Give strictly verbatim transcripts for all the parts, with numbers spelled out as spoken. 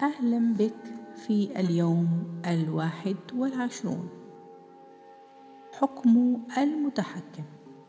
أهلا بك في اليوم الواحد والعشرون. حكم المتحكم.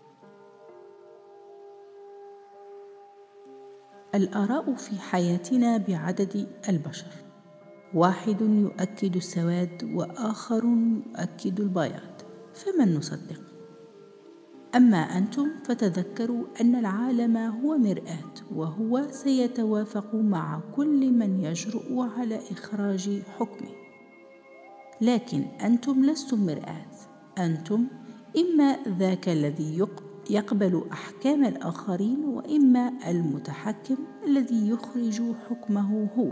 الآراء في حياتنا بعدد البشر، واحد يؤكد السواد وآخر يؤكد البياض، فمن نصدق؟ أما أنتم فتذكروا أن العالم هو مرآة، وهو سيتوافق مع كل من يجرؤ على إخراج حكمه. لكن أنتم لستم مرآة، أنتم إما ذاك الذي يقبل أحكام الآخرين، وإما المتحكم الذي يخرج حكمه هو.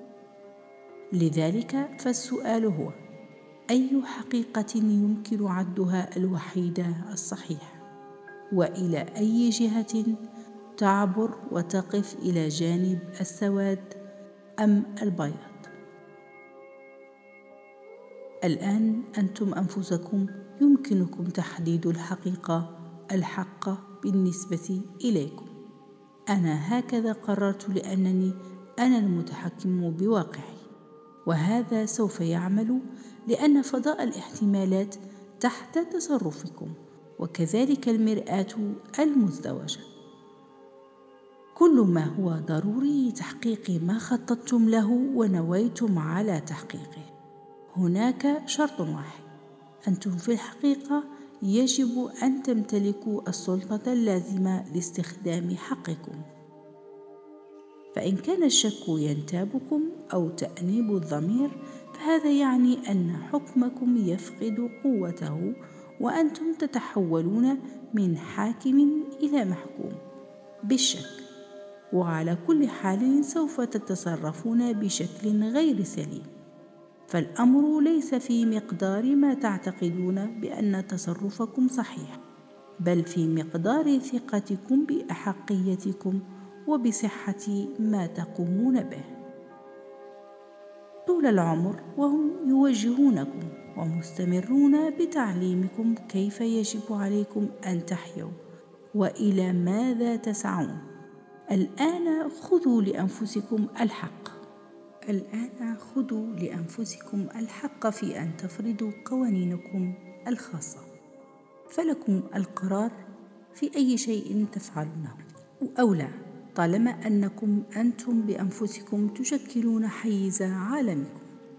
لذلك فالسؤال هو: أي حقيقة يمكن عدها الوحيدة الصحيحة؟ وإلى أي جهة تعبر وتقف، إلى جانب السواد أم البياض؟ الآن أنتم أنفسكم يمكنكم تحديد الحقيقة الحقة بالنسبة إليكم. أنا هكذا قررت، لأنني أنا المتحكم بواقعي، وهذا سوف يعمل لأن فضاء الاحتمالات تحت تصرفكم، وكذلك المرآة المزدوجة. كل ما هو ضروري لتحقيق ما خططتم له ونويتم على تحقيقه. هناك شرط واحد: أنتم في الحقيقة يجب أن تمتلكوا السلطة اللازمة لاستخدام حقكم. فإن كان الشك ينتابكم أو تأنيب الضمير، فهذا يعني أن حكمكم يفقد قوته، وأنتم تتحولون من حاكم إلى محكوم بالشك. وعلى كل حال سوف تتصرفون بشكل غير سليم، فالأمر ليس في مقدار ما تعتقدون بأن تصرفكم صحيح، بل في مقدار ثقتكم بأحقيتكم وبصحة ما تقومون به. طول العمر وهم يوجهونكم ومستمرون بتعليمكم كيف يجب عليكم أن تحيوا وإلى ماذا تسعون. الآن خذوا لأنفسكم الحق الآن خذوا لأنفسكم الحق في أن تفرضوا قوانينكم الخاصة، فلكم القرار في أي شيء تفعلونه أو لا، طالما أنكم أنتم بأنفسكم تشكلون حيز عالمكم.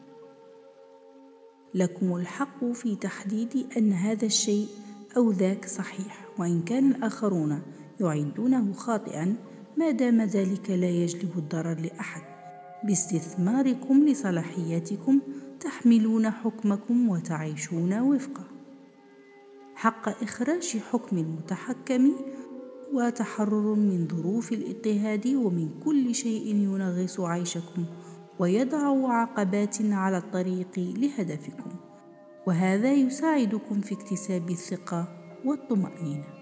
لكم الحق في تحديد أن هذا الشيء أو ذاك صحيح، وإن كان الآخرون يعدونه خاطئا، ما دام ذلك لا يجلب الضرر لأحد. باستثماركم لصلاحياتكم تحملون حكمكم وتعيشون وفقه. حق إخراج حكم المتحكم وتحرر من ظروف الاضطهاد ومن كل شيء ينغص عيشكم ويضع عقبات على الطريق لهدفكم، وهذا يساعدكم في اكتساب الثقة والطمأنينة.